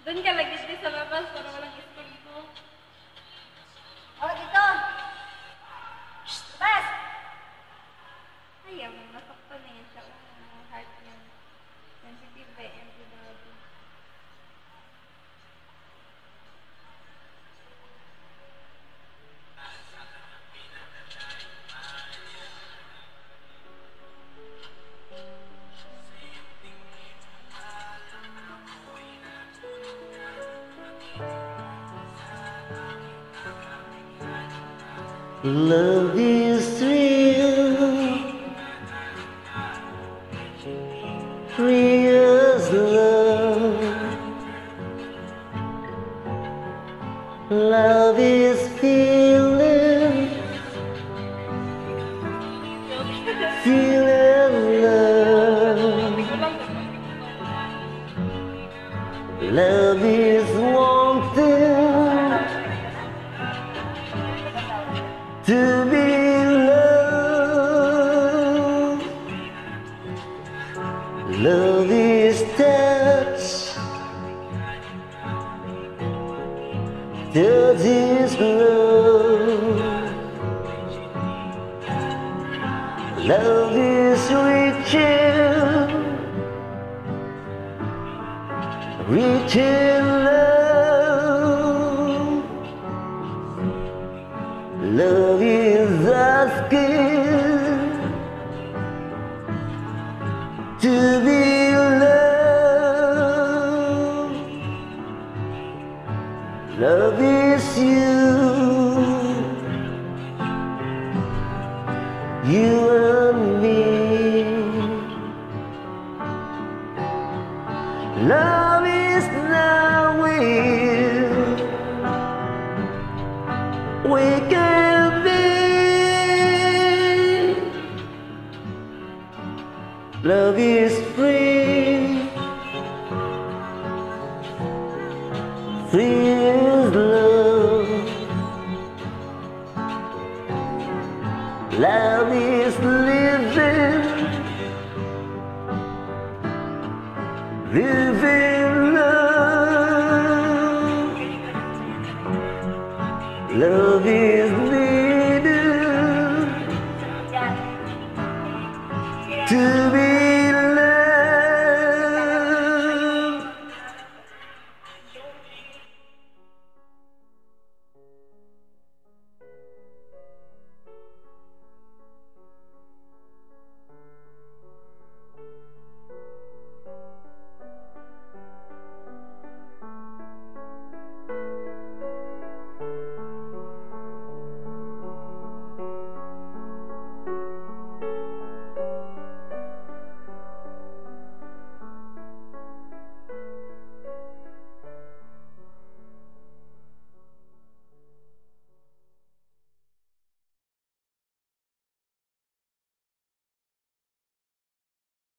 Doon ka lagi di sa labas para walang istorbo. Oh, dito! Labas! Ayaw mo, nasaktan na yan siya. Heart niya. Sensitive by everybody. Love is real, real as love. Love is feeling, feeling love. Love is wanting to be loved. Love is touch, touch is love. Love is reaching, reaching love. Love is asking to be loved. Love is you and me. Love is knowing we can be. Love is free, free is love. Love is living, living love. Love is